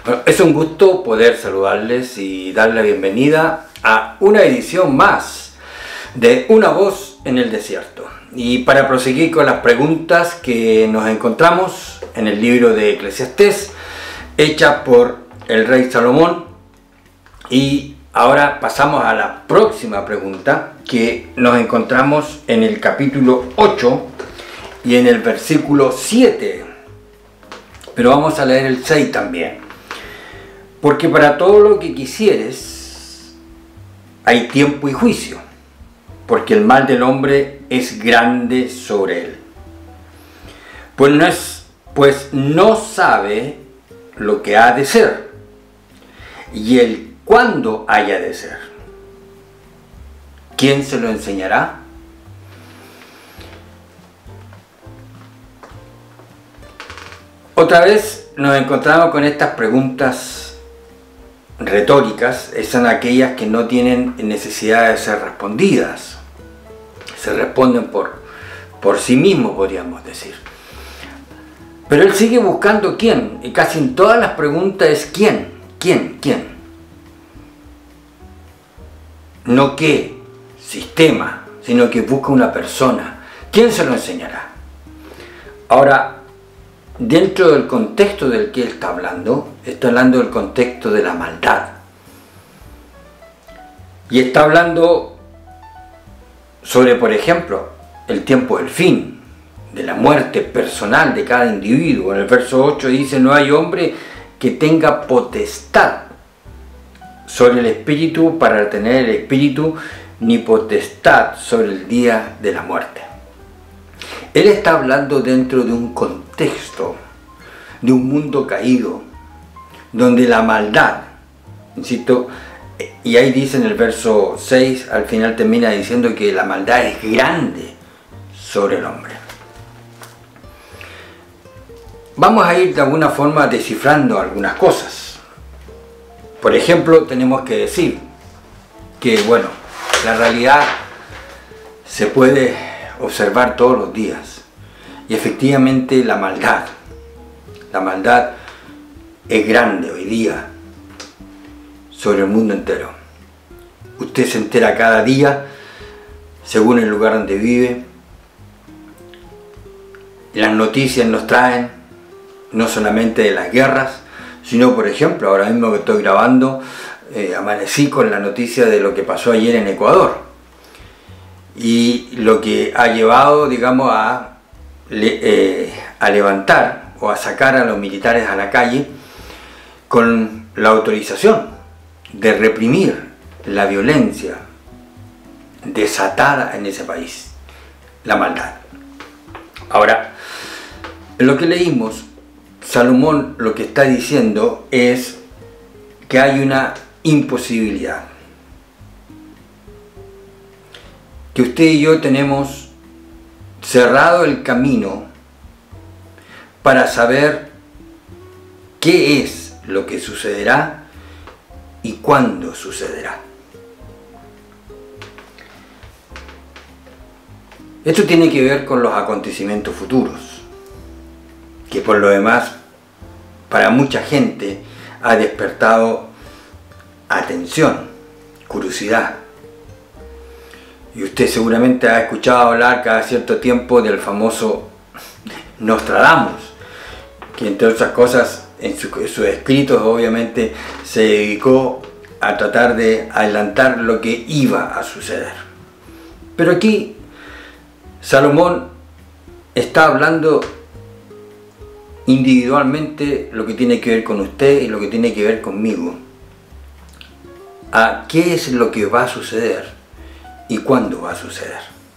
Bueno, es un gusto poder saludarles y dar la bienvenida a una edición más de Una voz en el desierto. Y para proseguir con las preguntas que nos encontramos en el libro de Eclesiastés, hecha por el rey Salomón, y ahora pasamos a la próxima pregunta que nos encontramos en el capítulo 8 y en el versículo 7, pero vamos a leer el 6 también. Porque para todo lo que quisieres hay tiempo y juicio, porque el mal del hombre es grande sobre él. Pues no sabe lo que ha de ser, y el cuándo haya de ser. ¿Quién se lo enseñará? Otra vez nos encontramos con estas preguntas retóricas. Son aquellas que no tienen necesidad de ser respondidas. Se responden por sí mismos, podríamos decir. Pero él sigue buscando quién, y casi en todas las preguntas es quién. No qué sistema, sino que busca una persona. ¿Quién se lo enseñará? Ahora, dentro del contexto del que él está hablando del contexto de la maldad. Y está hablando sobre, por ejemplo, el tiempo del fin, de la muerte personal de cada individuo. En el verso 8 dice: no hay hombre que tenga potestad sobre el espíritu para retener el espíritu, ni potestad sobre el día de la muerte. Él está hablando dentro de un contexto, de un mundo caído, donde la maldad, insisto, y ahí dice en el verso 6, al final termina diciendo que la maldad es grande sobre el hombre. Vamos a ir de alguna forma descifrando algunas cosas. Por ejemplo, tenemos que decir que, bueno, la realidad se puede observar todos los días, y efectivamente la maldad es grande hoy día sobre el mundo entero. Usted se entera cada día según el lugar donde vive. Las noticias nos traen no solamente de las guerras, sino, por ejemplo, ahora mismo que estoy grabando, amanecí con la noticia de lo que pasó ayer en Ecuador, y lo que ha llevado, digamos, a levantar o a sacar a los militares a la calle con la autorización de reprimir la violencia desatada en ese país, la maldad. Ahora, en lo que leímos, Salomón lo que está diciendo es que hay una imposibilidad, que usted y yo tenemos cerrado el camino para saber qué es lo que sucederá y cuándo sucederá. Esto tiene que ver con los acontecimientos futuros, que por lo demás para mucha gente ha despertado atención, curiosidad. Y usted seguramente ha escuchado hablar cada cierto tiempo del famoso Nostradamus, que entre otras cosas en sus escritos obviamente se dedicó a tratar de adelantar lo que iba a suceder. Pero aquí Salomón está hablando individualmente lo que tiene que ver con usted y lo que tiene que ver conmigo. ¿A qué es lo que va a suceder y cuándo va a suceder?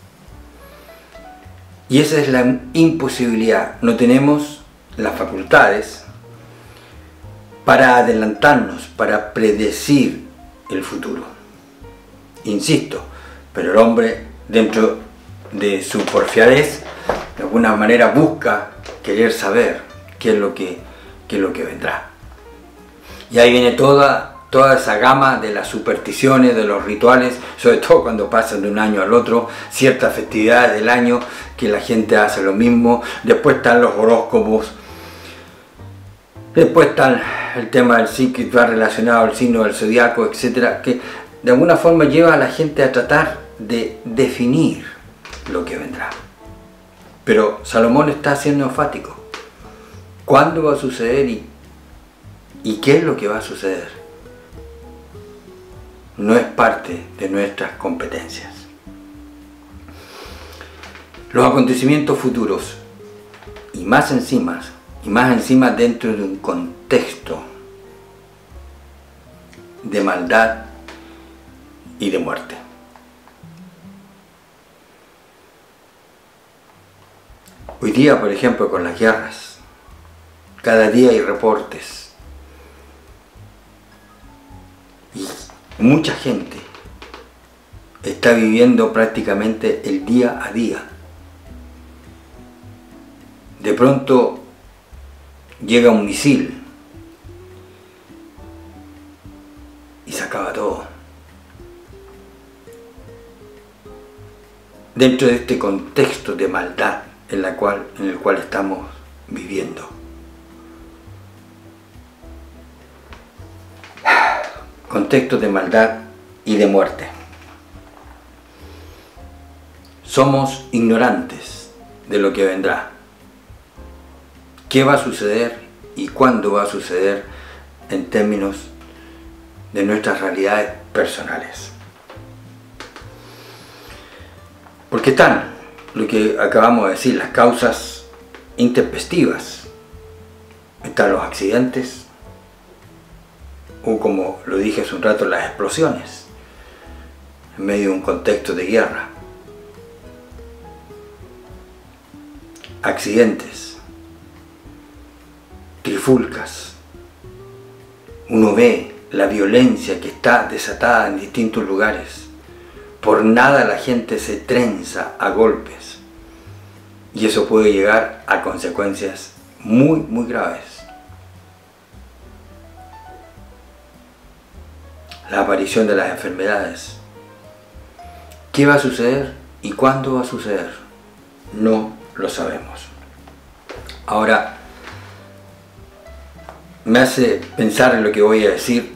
Y esa es la imposibilidad. No tenemos las facultades para adelantarnos, para predecir el futuro. Insisto, pero el hombre, dentro de su porfiadez, de alguna manera busca querer saber qué es lo que vendrá. Y ahí viene toda esa gama de las supersticiones, de los rituales, sobre todo cuando pasan de un año al otro, ciertas festividades del año que la gente hace lo mismo. Después están los horóscopos, Después está el tema del signo que va relacionado al signo del zodiaco, etcétera, que de alguna forma lleva a la gente a tratar de definir lo que vendrá. Pero Salomón está siendo enfático. ¿Cuándo va a suceder y qué es lo que va a suceder? No es parte de nuestras competencias. Los acontecimientos futuros, y más encima dentro de un contexto de maldad y de muerte. Hoy día, por ejemplo, con las guerras, cada día hay reportes y mucha gente está viviendo prácticamente el día a día. De pronto llega un misil y se acaba todo. Dentro de este contexto de maldad en el cual estamos viviendo. Contexto de maldad y de muerte. Somos ignorantes de lo que vendrá. ¿Qué va a suceder y cuándo va a suceder en términos de nuestras realidades personales? Porque están, lo que acabamos de decir, las causas intempestivas. Están los accidentes, o como lo dije hace un rato, las explosiones, en medio de un contexto de guerra. Accidentes, trifulcas. Uno ve la violencia que está desatada en distintos lugares. Por nada la gente se trenza a golpes. Y eso puede llegar a consecuencias muy, muy graves. La aparición de las enfermedades. ¿Qué va a suceder y cuándo va a suceder? No lo sabemos. Ahora, me hace pensar en lo que voy a decir,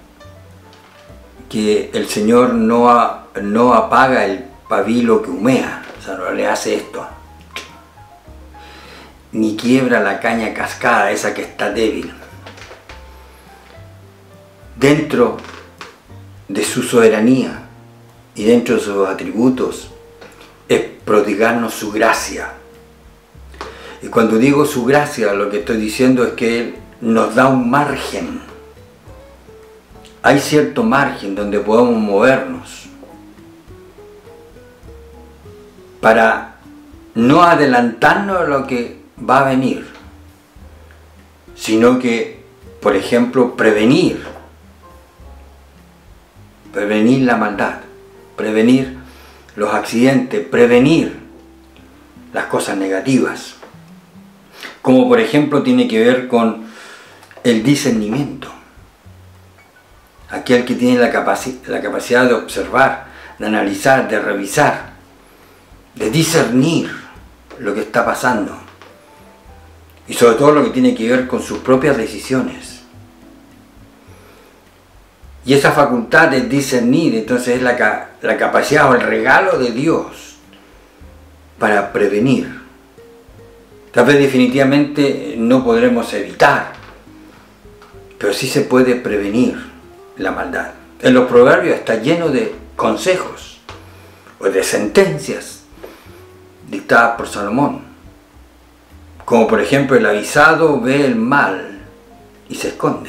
que el Señor no apaga el pabilo que humea, o sea, no le hace esto, ni quiebra la caña cascada, esa que está débil. Dentro de su soberanía y dentro de sus atributos es prodigarnos su gracia. Y cuando digo su gracia, lo que estoy diciendo es que Él nos da un margen. Hay cierto margen donde podemos movernos para no adelantarnos a lo que va a venir, sino que, por ejemplo, prevenir la maldad, prevenir los accidentes, prevenir las cosas negativas, como por ejemplo tiene que ver con el discernimiento. Aquel que tiene la capacidad de observar, de analizar, de revisar, de discernir lo que está pasando. Y sobre todo lo que tiene que ver con sus propias decisiones. Y esa facultad de discernir, entonces, es la capacidad o el regalo de Dios para prevenir. Tal vez definitivamente no podremos evitar, pero sí se puede prevenir la maldad. En los proverbios está lleno de consejos o de sentencias dictadas por Salomón, como por ejemplo: el avisado ve el mal y se esconde.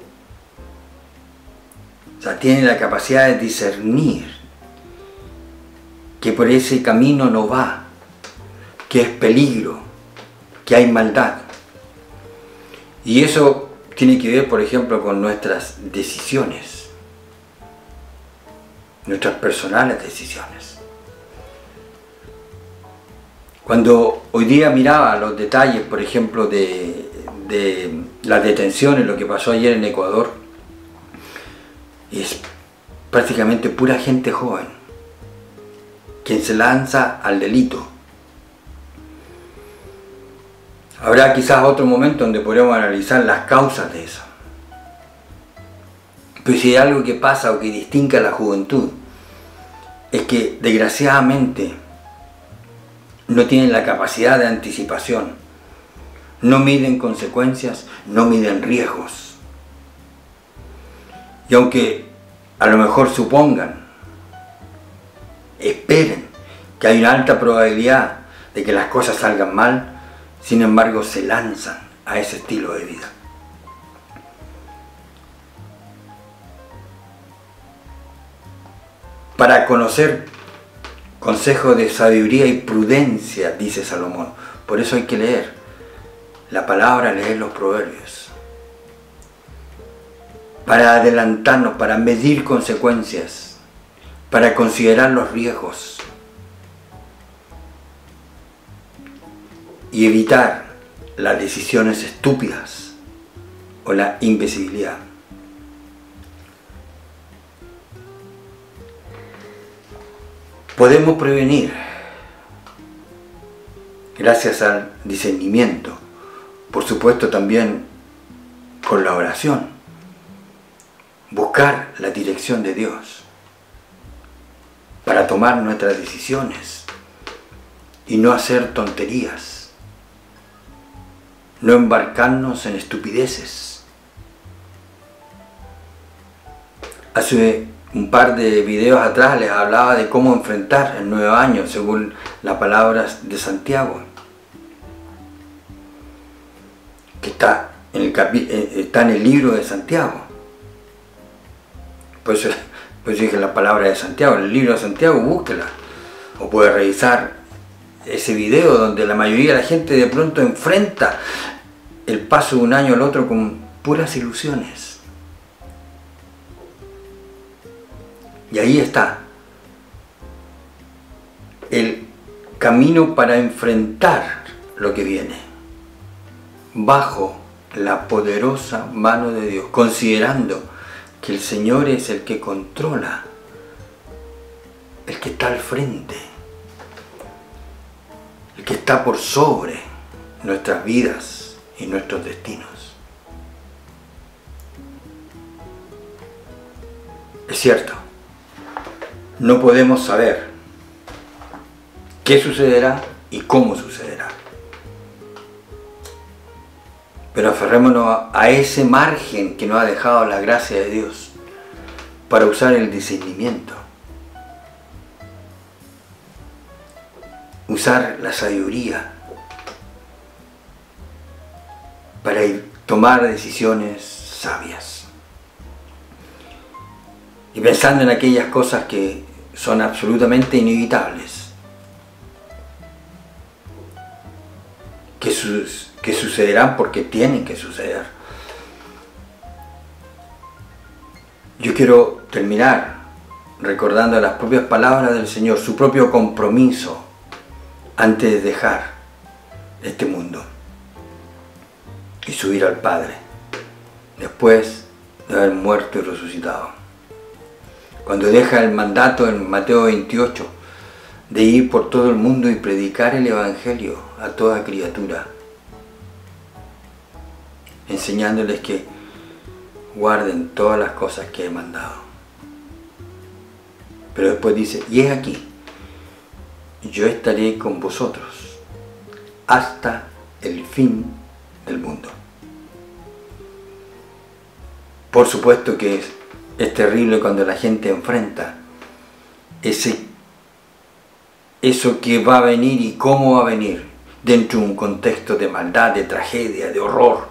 O sea, tiene la capacidad de discernir que por ese camino no va, que es peligro, que hay maldad. Y eso tiene que ver, por ejemplo, con nuestras decisiones, nuestras personales decisiones. Cuando hoy día miraba los detalles, por ejemplo, de las detenciones, lo que pasó ayer en Ecuador, es prácticamente pura gente joven quien se lanza al delito. Habrá quizás otro momento donde podremos analizar las causas de eso. Pero si hay algo que pasa o que distingue a la juventud, es que desgraciadamente no tienen la capacidad de anticipación, no miden consecuencias, no miden riesgos. Y aunque a lo mejor supongan, esperen que hay una alta probabilidad de que las cosas salgan mal, sin embargo se lanzan a ese estilo de vida. Para conocer consejos de sabiduría y prudencia, dice Salomón. Por eso hay que leer la palabra, leer los proverbios. Para adelantarnos, para medir consecuencias, para considerar los riesgos y evitar las decisiones estúpidas o la imbecilidad. Podemos prevenir gracias al discernimiento, por supuesto también con la oración, buscar la dirección de Dios para tomar nuestras decisiones y no hacer tonterías, no embarcarnos en estupideces. Hace un par de videos atrás les hablaba de cómo enfrentar el nuevo año según las palabras de Santiago, que está en el libro de Santiago. Pues dije la palabra de Santiago, en el libro de Santiago, búsquela. O puede revisar ese video donde la mayoría de la gente de pronto enfrenta el paso de un año al otro con puras ilusiones. Y ahí está el camino para enfrentar lo que viene, bajo la poderosa mano de Dios, considerando que el Señor es el que controla, el que está al frente, el que está por sobre nuestras vidas y nuestros destinos. Es cierto, no podemos saber qué sucederá y cómo sucederá. Pero aferrémonos a ese margen que nos ha dejado la gracia de Dios para usar el discernimiento, usar la sabiduría para tomar decisiones sabias. Y pensando en aquellas cosas que son absolutamente inevitables, que sucederán porque tienen que suceder. Yo quiero terminar recordando las propias palabras del Señor, su propio compromiso antes de dejar este mundo y subir al Padre, después de haber muerto y resucitado. Cuando deja el mandato en Mateo 28 de ir por todo el mundo y predicar el Evangelio a toda criatura, enseñándoles que guarden todas las cosas que he mandado. Pero después dice, y es aquí, yo estaré con vosotros hasta el fin del mundo. Por supuesto que es terrible cuando la gente enfrenta eso que va a venir y cómo va a venir dentro de un contexto de maldad, de tragedia, de horror.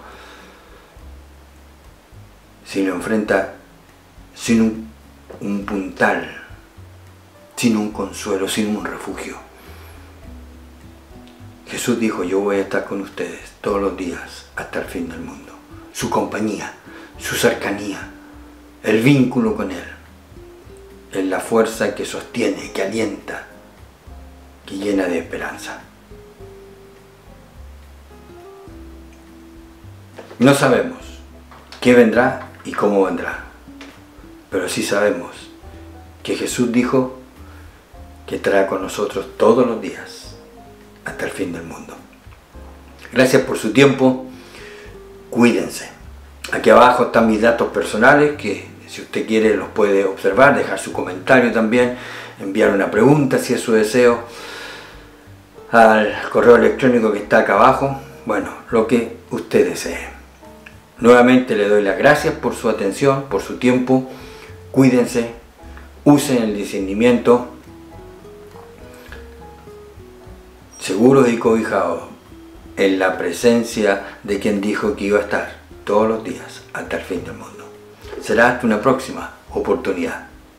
Si lo enfrenta sin un puntal, sin un consuelo, sin un refugio. Jesús dijo, yo voy a estar con ustedes todos los días hasta el fin del mundo. Su compañía, su cercanía, el vínculo con Él, es la fuerza que sostiene, que alienta, que llena de esperanza. No sabemos qué vendrá y cómo vendrá, pero sí sabemos que Jesús dijo que estará con nosotros todos los días hasta el fin del mundo. Gracias por su tiempo. Cuídense. Aquí abajo están mis datos personales que si usted quiere los puede observar, dejar su comentario también, enviar una pregunta si es su deseo al correo electrónico que está acá abajo. Bueno, lo que usted desee. Nuevamente le doy las gracias por su atención, por su tiempo. Cuídense, usen el discernimiento, seguros y cobijados en la presencia de quien dijo que iba a estar todos los días hasta el fin del mundo. Será hasta una próxima oportunidad.